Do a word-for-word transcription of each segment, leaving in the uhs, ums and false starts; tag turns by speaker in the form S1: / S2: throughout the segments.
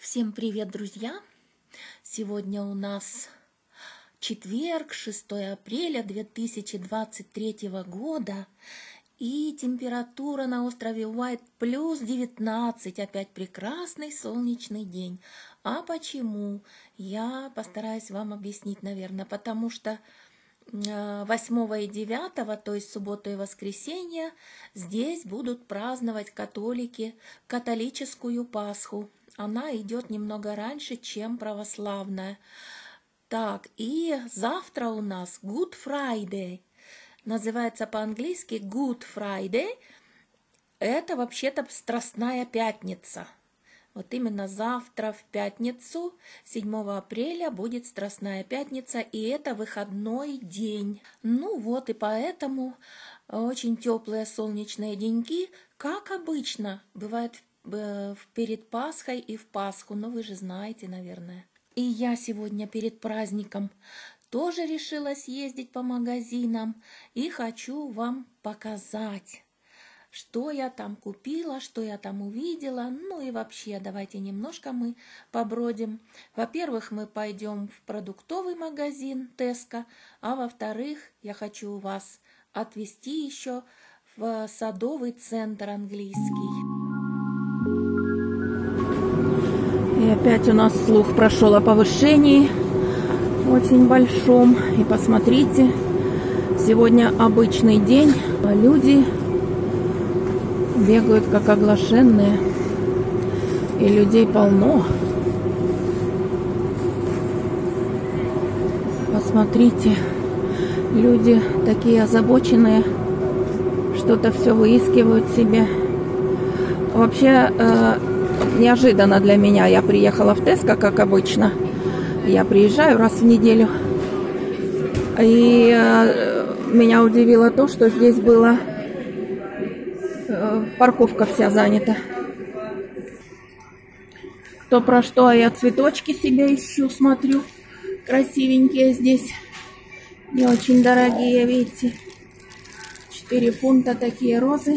S1: Всем привет, друзья! Сегодня у нас четверг, шестое апреля две тысячи двадцать третьего года, и температура на острове Уайт плюс девятнадцать, опять прекрасный солнечный день. А почему? Я постараюсь вам объяснить, наверное, потому что восьмого и девятого, то есть субботу и воскресенье, здесь будут праздновать католики католическую Пасху. Она идет немного раньше, чем православная. Так, и завтра у нас Good Friday. Называется по-английски Good Friday. Это вообще-то Страстная пятница. Вот именно завтра в пятницу, седьмого апреля, будет Страстная пятница, и это выходной день. Ну вот, и поэтому очень теплые солнечные деньки, как обычно, бывает перед Пасхой и в Пасху, но вы же знаете, наверное. И я сегодня перед праздником тоже решила съездить по магазинам и хочу вам показать, что я там купила, что я там увидела. Ну и вообще, давайте немножко мы побродим. Во-первых, мы пойдем в продуктовый магазин Tesco, а во-вторых, я хочу вас отвезти еще в садовый центр английский. И опять у нас слух прошел о повышении очень большом. И посмотрите, сегодня обычный день, а люди бегают как оглашенные. И людей полно. Посмотрите, люди такие озабоченные, что-то все выискивают себе. Вообще, э, неожиданно для меня. Я приехала в Tesco, как обычно. Я приезжаю раз в неделю. И э, меня удивило то, что здесь была э, парковка вся занята. То про что, а я цветочки себе ищу, смотрю. Красивенькие здесь. Не очень дорогие, видите. четыре фунта такие розы.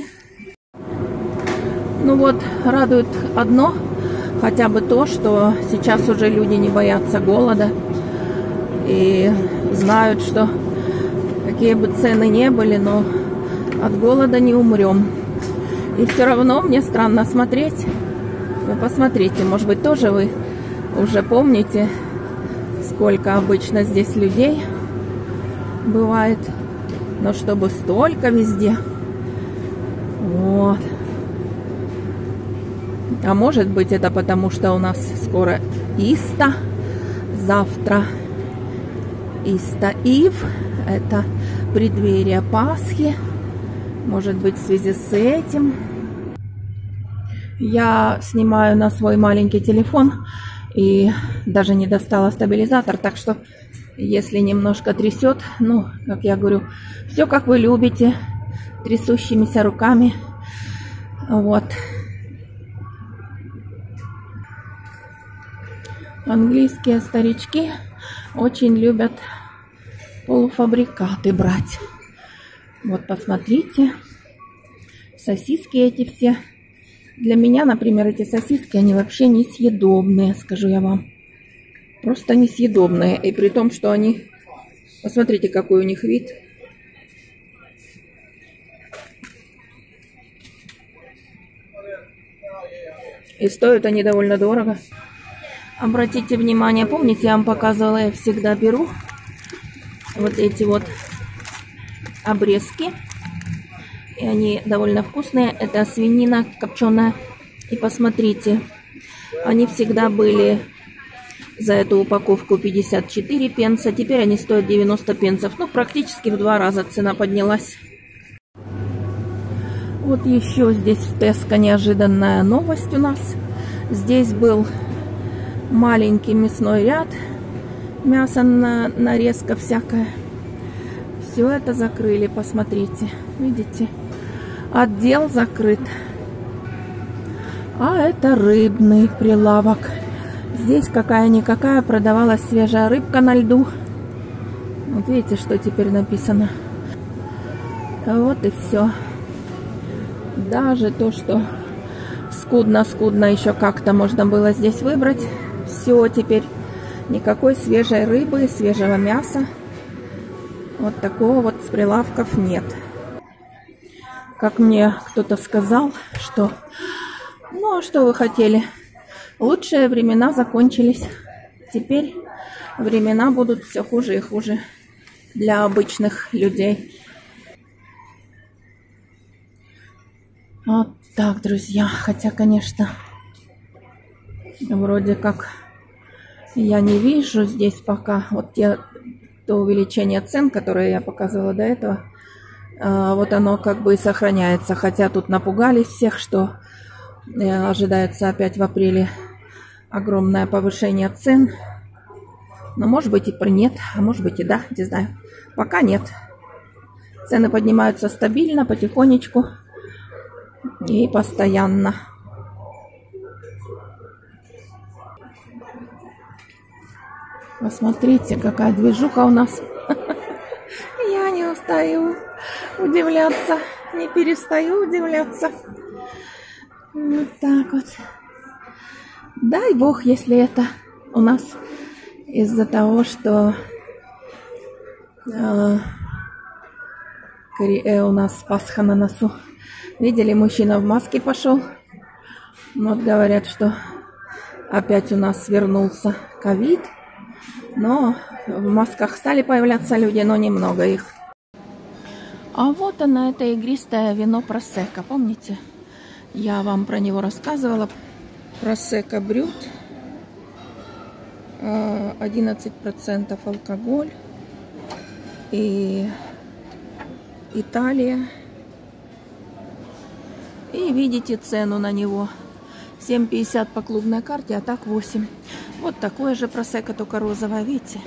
S1: Ну вот, радует одно, хотя бы то, что сейчас уже люди не боятся голода и знают, что какие бы цены ни были, но от голода не умрем. И все равно мне странно смотреть. Вы посмотрите, может быть, тоже вы уже помните, сколько обычно здесь людей бывает, но чтобы столько везде. Вот. А может быть, это потому, что у нас скоро Иста, завтра Иста-Ив, это преддверие Пасхи. Может быть, в связи с этим. Я снимаю на свой маленький телефон и даже не достала стабилизатор, так что если немножко трясет, ну, как я говорю, все как вы любите, трясущимися руками. Вот. Английские старички очень любят полуфабрикаты брать. Вот посмотрите, сосиски эти все. Для меня, например, эти сосиски, они вообще несъедобные, скажу я вам. Просто несъедобные. И при том, что они... Посмотрите, какой у них вид. И стоят они довольно дорого. Обратите внимание, помните, я вам показывала, я всегда беру вот эти вот обрезки. И они довольно вкусные. Это свинина копченая. И посмотрите, они всегда были за эту упаковку пятьдесят четыре пенса. Теперь они стоят девяносто пенсов. Ну, практически в два раза цена поднялась. Вот еще здесь в Tesco неожиданная новость у нас. Здесь был маленький мясной ряд, мясо на нарезка всякая. Все это закрыли, посмотрите, видите, отдел закрыт. А это рыбный прилавок. Здесь какая-никакая продавалась свежая рыбка на льду. Вот видите, что теперь написано. Вот и все. Даже то, что скудно-скудно еще как-то можно было здесь выбрать. Все, теперь никакой свежей рыбы, свежего мяса. Вот такого вот с прилавков нет. Как мне кто-то сказал, что ну а что вы хотели? Лучшие времена закончились. Теперь времена будут все хуже и хуже для обычных людей. Вот так, друзья. Хотя, конечно, вроде как я не вижу здесь пока вот те, то увеличение цен, которое я показывала до этого. Вот оно как бы и сохраняется. Хотя тут напугались всех, что ожидается опять в апреле огромное повышение цен. Но может быть и нет, а может быть и да, не знаю. Пока нет. Цены поднимаются стабильно, потихонечку и постоянно. Посмотрите, какая движуха у нас. Я не устаю удивляться, не перестаю удивляться. Вот так вот. Дай бог, если это у нас из-за того, что э, э, у нас Пасха на носу. Видели, мужчина в маске пошел. Вот говорят, что опять у нас вернулся ковид. Но в масках стали появляться люди, но немного их. А вот она, это игристое вино Просекко. Помните? Я вам про него рассказывала. Просекко Брют. одиннадцать процентов алкоголь. И Италия. И видите цену на него. семь пятьдесят по клубной карте, а так восемь. Вот такое же Просекко, только розовое, видите?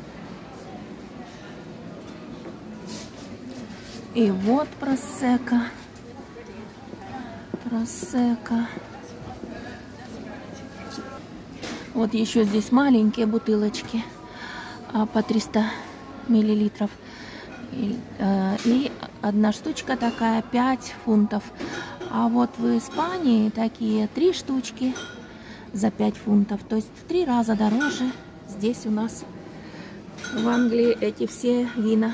S1: И вот Просекко. Просекко. Вот еще здесь маленькие бутылочки по триста миллилитров. И, и одна штучка такая пять фунтов. А вот в Испании такие три штучки за пять фунтов. То есть в три раза дороже здесь у нас в Англии эти все вина.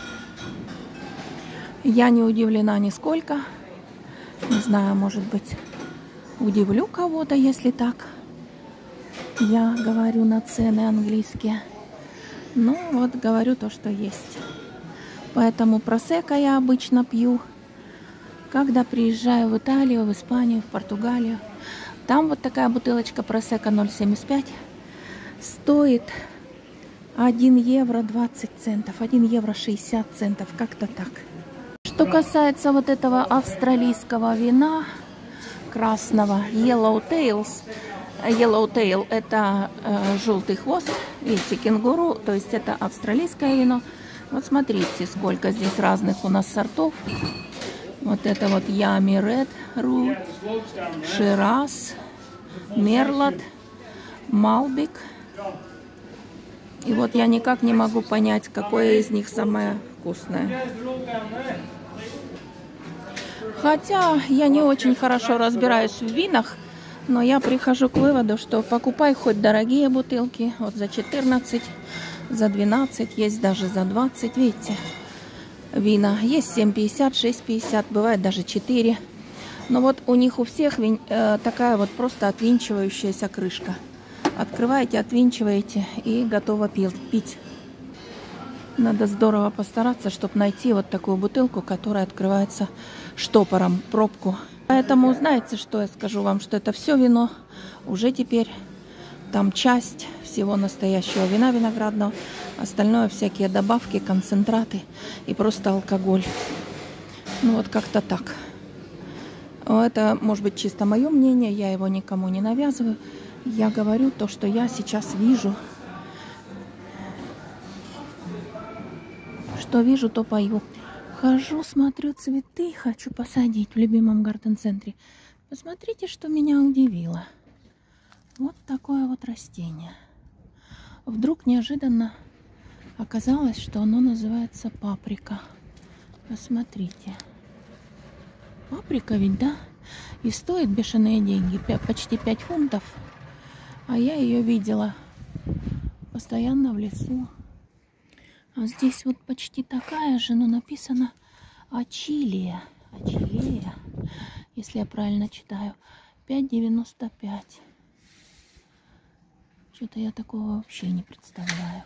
S1: Я не удивлена нисколько. Не знаю, может быть, удивлю кого-то, если так я говорю на цены английские. Ну, вот говорю то, что есть. Поэтому Просекко я обычно пью, когда приезжаю в Италию, в Испанию, в Португалию. Там вот такая бутылочка Просекко ноль семьдесят пять стоит один евро двадцать центов, один евро шестьдесят центов, как-то так. Что касается вот этого австралийского вина красного Yellowtails, Yellowtail это э, желтый хвост, видите, кенгуру, то есть это австралийское вино. Вот смотрите, сколько здесь разных у нас сортов. Вот это вот Ями Ред Ру, Шираз, Мерлот, Малбик. И вот я никак не могу понять, какое из них самое вкусное. Хотя я не очень хорошо разбираюсь в винах, но я прихожу к выводу, что покупай хоть дорогие бутылки, вот за четырнадцать, за двенадцать, есть даже за двадцать, видите, вина. Есть семь пятьдесят, шесть пятьдесят, бывает даже четыре. Но вот у них у всех вин, э, такая вот просто отвинчивающаяся крышка. Открываете, отвинчиваете и готово пить. Надо здорово постараться, чтобы найти вот такую бутылку, которая открывается штопором, пробку. Поэтому знаете, что я скажу вам, что это все вино уже теперь там часть всего настоящего вина виноградного, остальное всякие добавки, концентраты и просто алкоголь. Ну вот как-то так. Это может быть чисто мое мнение, я его никому не навязываю. Я говорю то, что я сейчас вижу. Что вижу, то пою. Хожу, смотрю цветы, хочу посадить в любимом гарден-центре. Посмотрите, что меня удивило. Вот такое вот растение. Вдруг неожиданно оказалось, что оно называется паприка. Посмотрите. Паприка ведь, да? И стоит бешеные деньги, почти пять фунтов. А я ее видела постоянно в лесу. А здесь вот почти такая же, но написано Ачилия. Ачилия, если я правильно читаю. пять девяносто пять. Что-то я такого вообще не представляю.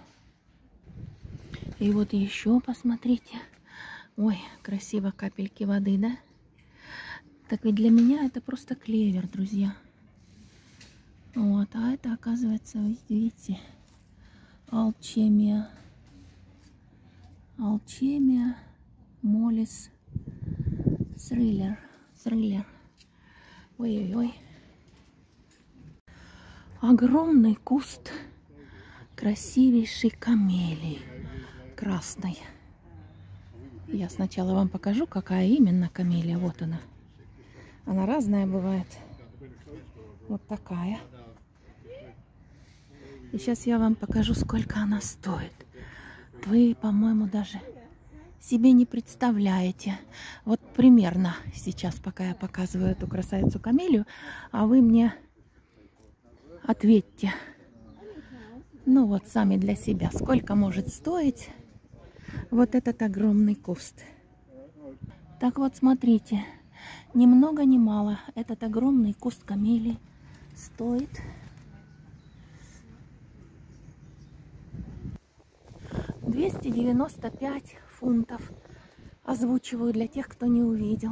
S1: И вот еще посмотрите. Ой, красиво капельки воды, да? Так ведь для меня это просто клевер, друзья. Вот, а это, оказывается, видите, алчемия. Алчемия, молис, сриллер, сриллер. Ой-ой-ой. Огромный куст красивейшей камелии красной. Я сначала вам покажу, какая именно камелия. Вот она. Она разная бывает. Вот такая. И сейчас я вам покажу, сколько она стоит. Вы, по-моему, даже себе не представляете. Вот примерно сейчас, пока я показываю эту красавицу камелию, а вы мне ответьте. Ну вот, сами для себя. Сколько может стоить вот этот огромный куст? Так вот, смотрите. Ни много ни мало. Этот огромный куст камелии стоит двести девяносто пять фунтов. Озвучиваю для тех, кто не увидел.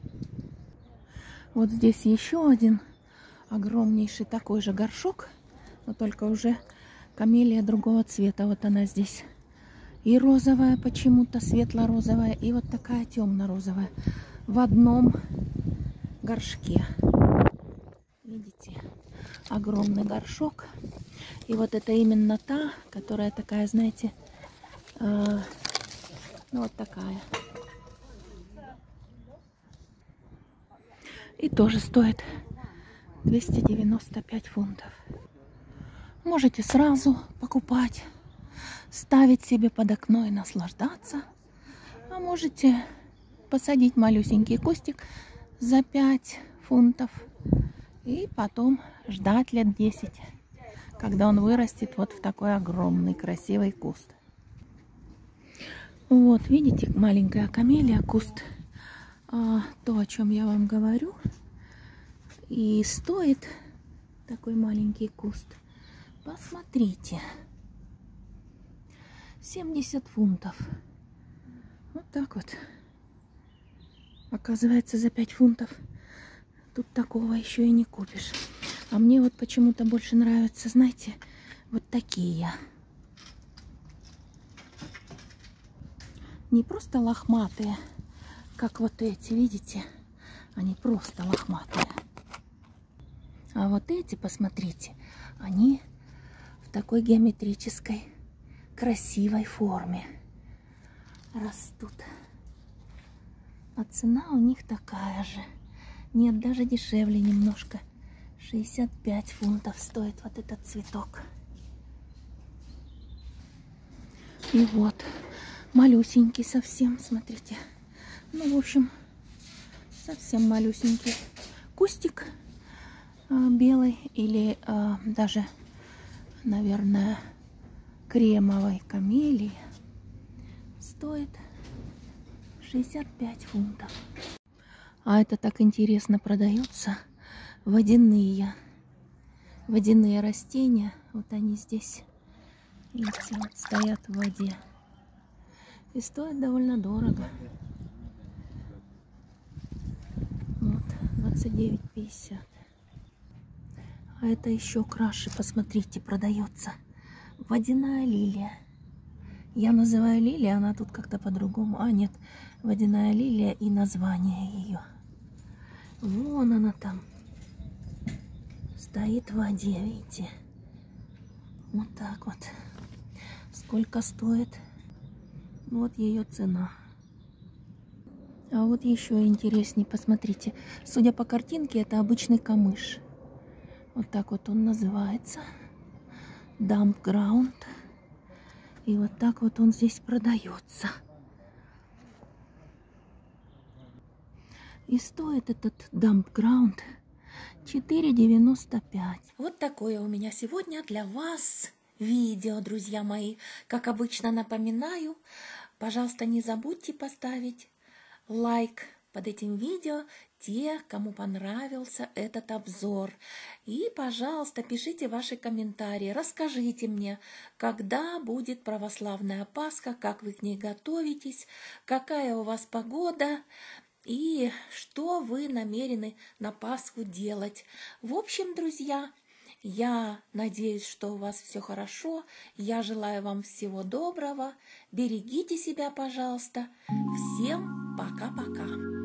S1: Вот здесь еще один огромнейший такой же горшок, но только уже камелия другого цвета. Вот она здесь. И розовая почему-то, светло-розовая, и вот такая темно-розовая. В одном горшке. Видите? Огромный горшок. И вот это именно та, которая такая, знаете, э, ну вот такая. И тоже стоит двести девяносто пять фунтов. Можете сразу покупать, ставить себе под окно и наслаждаться. А можете посадить малюсенький кустик за пять фунтов и потом ждать лет десять, когда он вырастет вот в такой огромный красивый куст. Вот, видите, маленькая камелия, куст. А, то, о чем я вам говорю. И стоит такой маленький куст, посмотрите, семьдесят фунтов. Вот так вот. Оказывается, за пять фунтов тут такого еще и не купишь. А мне вот почему-то больше нравятся, знаете, вот такие. Не просто лохматые, как вот эти, видите? Они просто лохматые. А вот эти, посмотрите, они в такой геометрической, красивой форме растут. А цена у них такая же. Нет, даже дешевле немножко. шестьдесят пять фунтов стоит вот этот цветок. И вот, малюсенький совсем, смотрите. Ну, в общем, совсем малюсенький кустик э, белый или э, даже, наверное, кремовой камелии стоит шестьдесят пять фунтов. А это так интересно продается. Водяные. Водяные растения. Вот они здесь. Видите, вот стоят в воде. И стоят довольно дорого. Вот, двадцать девять пятьдесят. А это еще краше, посмотрите, продается. Водяная лилия. Я называю лилия, она тут как-то по-другому. А, нет, водяная лилия и название ее. Вон она там. Стоит в воде, видите? Вот так вот. Сколько стоит? Вот ее цена. А вот еще интереснее, посмотрите. Судя по картинке, это обычный камыш. Вот так вот он называется. Dump ground. И вот так вот он здесь продается. И стоит этот дамп-граунд четыре девяносто пять. Вот такое у меня сегодня для вас видео, друзья мои. Как обычно напоминаю, пожалуйста, не забудьте поставить лайк под этим видео те, кому понравился этот обзор. И, пожалуйста, пишите ваши комментарии, расскажите мне, когда будет православная Пасха, как вы к ней готовитесь, какая у вас погода и что вы намерены на Пасху делать. В общем, друзья, я надеюсь, что у вас все хорошо. Я желаю вам всего доброго. Берегите себя, пожалуйста. Всем пока-пока.